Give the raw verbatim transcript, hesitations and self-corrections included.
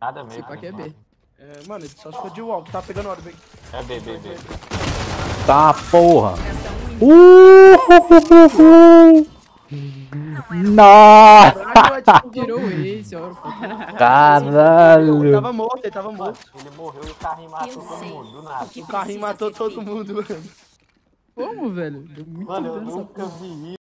Nada Se mesmo. pá que é B. É, mano, só se for de wall, que tá pegando hora, bem. É B, B, B. Tá, porra. Uh, uh, uh, uh. Nossa! Caralho, é tipo, Tirou o Ace, ó. Caralho! ele tava morto, ele tava Mano, morto. ele morreu e o carrinho matou todo mundo, do nada. O carrinho matou todo mundo, mano. Como, velho? Deu muito Mano, eu dano essa nunca porra. vi isso.